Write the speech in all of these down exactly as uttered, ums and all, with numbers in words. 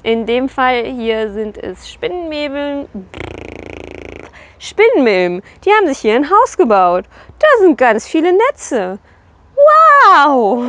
In dem Fall hier sind es Spinnenmilben. Spinnenmilben, die haben sich hier ein Haus gebaut. Da sind ganz viele Netze. Wow!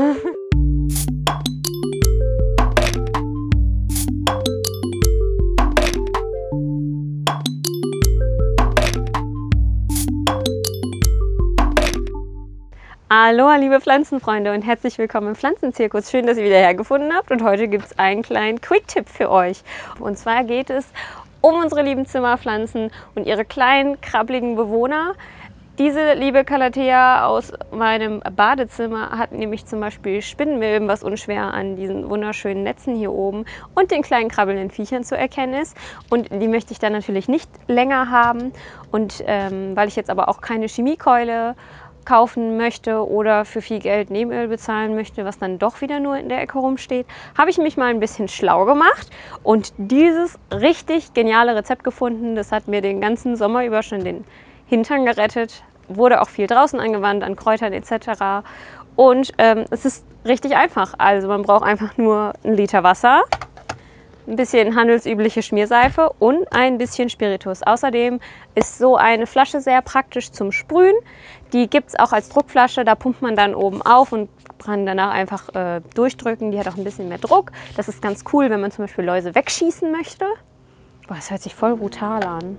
Aloha, liebe Pflanzenfreunde und herzlich willkommen im Pflanzenzirkus. Schön, dass ihr wieder hergefunden habt und heute gibt es einen kleinen Quick-Tipp für euch. Und zwar geht es um unsere lieben Zimmerpflanzen und ihre kleinen, krabbligen Bewohner. Diese liebe Calathea aus meinem Badezimmer hat nämlich zum Beispiel Spinnenmilben, was unschwer an diesen wunderschönen Netzen hier oben und den kleinen krabbelnden Viechern zu erkennen ist. Und die möchte ich dann natürlich nicht länger haben. Und ähm, weil ich jetzt aber auch keine Chemiekeule kaufen möchte oder für viel Geld Nebenöl bezahlen möchte, was dann doch wieder nur in der Ecke rumsteht, habe ich mich mal ein bisschen schlau gemacht und dieses richtig geniale Rezept gefunden. Das hat mir den ganzen Sommer über schon den Hintern gerettet, wurde auch viel draußen angewandt, an Kräutern et cetera. Und ähm, es ist richtig einfach. Also man braucht einfach nur einen Liter Wasser, ein bisschen handelsübliche Schmierseife und ein bisschen Spiritus. Außerdem ist so eine Flasche sehr praktisch zum Sprühen. Die gibt es auch als Druckflasche, da pumpt man dann oben auf und kann danach einfach äh, durchdrücken. Die hat auch ein bisschen mehr Druck. Das ist ganz cool, wenn man zum Beispiel Läuse wegschießen möchte. Boah, das hört sich voll brutal an.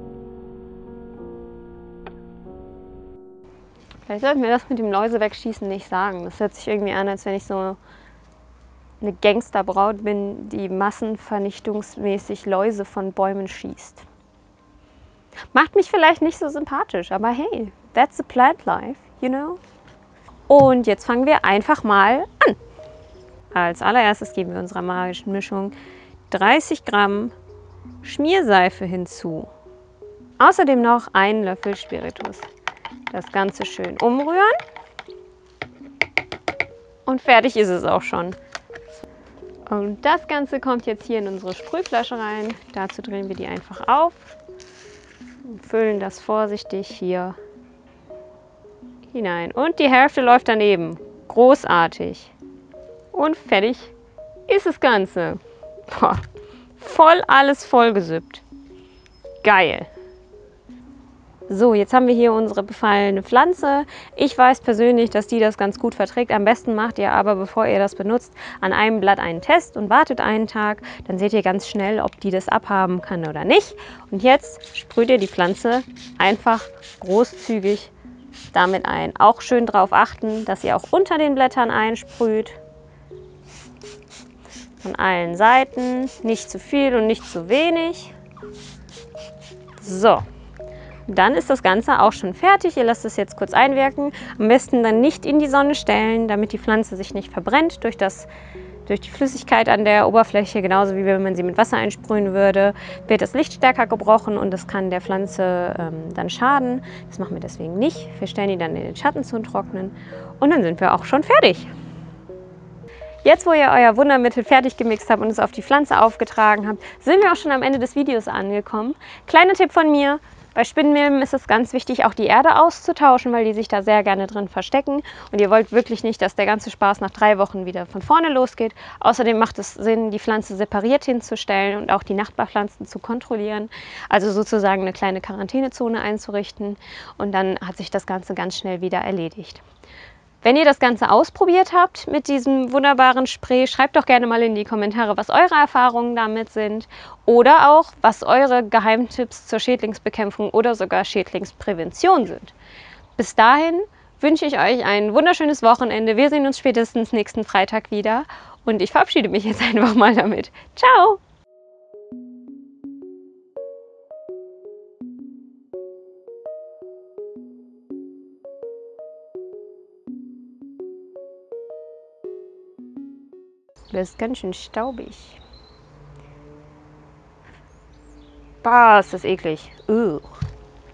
Vielleicht sollten wir das mit dem Läuse wegschießen nicht sagen. Das hört sich irgendwie an, als wenn ich so eine Gangsterbraut bin, die massenvernichtungsmäßig Läuse von Bäumen schießt. Macht mich vielleicht nicht so sympathisch, aber hey, that's the plant life, you know? Und jetzt fangen wir einfach mal an. Als allererstes geben wir unserer magischen Mischung dreißig Gramm Schmierseife hinzu. Außerdem noch einen Löffel Spiritus. Das Ganze schön umrühren. Und fertig ist es auch schon. Und das Ganze kommt jetzt hier in unsere Sprühflasche rein. Dazu drehen wir die einfach auf und füllen das vorsichtig hier hinein. Und die Hälfte läuft daneben. Großartig. Und fertig ist das Ganze. Boah, voll alles vollgesippt. Geil. So, jetzt haben wir hier unsere befallene Pflanze. Ich weiß persönlich, dass die das ganz gut verträgt. Am besten macht ihr aber, bevor ihr das benutzt, an einem Blatt einen Test und wartet einen Tag. Dann seht ihr ganz schnell, ob die das abhaben kann oder nicht. Und jetzt sprüht ihr die Pflanze einfach großzügig damit ein. Auch schön darauf achten, dass ihr auch unter den Blättern einsprüht. Von allen Seiten. Nicht zu viel und nicht zu wenig. So. Dann ist das Ganze auch schon fertig. Ihr lasst es jetzt kurz einwirken. Am besten dann nicht in die Sonne stellen, damit die Pflanze sich nicht verbrennt durch, das, durch die Flüssigkeit an der Oberfläche. Genauso wie wenn man sie mit Wasser einsprühen würde, wird das Licht stärker gebrochen und das kann der Pflanze ähm, dann schaden. Das machen wir deswegen nicht. Wir stellen die dann in den Schatten zum Trocknen und dann sind wir auch schon fertig. Jetzt, wo ihr euer Wundermittel fertig gemixt habt und es auf die Pflanze aufgetragen habt, sind wir auch schon am Ende des Videos angekommen. Kleiner Tipp von mir. Bei Spinnenmilben ist es ganz wichtig, auch die Erde auszutauschen, weil die sich da sehr gerne drin verstecken. Und ihr wollt wirklich nicht, dass der ganze Spaß nach drei Wochen wieder von vorne losgeht. Außerdem macht es Sinn, die Pflanze separiert hinzustellen und auch die Nachbarpflanzen zu kontrollieren. Also sozusagen eine kleine Quarantänezone einzurichten. Und dann hat sich das Ganze ganz schnell wieder erledigt. Wenn ihr das Ganze ausprobiert habt mit diesem wunderbaren Spray, schreibt doch gerne mal in die Kommentare, was eure Erfahrungen damit sind oder auch, was eure Geheimtipps zur Schädlingsbekämpfung oder sogar Schädlingsprävention sind. Bis dahin wünsche ich euch ein wunderschönes Wochenende. Wir sehen uns spätestens nächsten Freitag wieder und ich verabschiede mich jetzt einfach mal damit. Ciao! Das ist ganz schön staubig. Bah, ist das eklig. Ugh.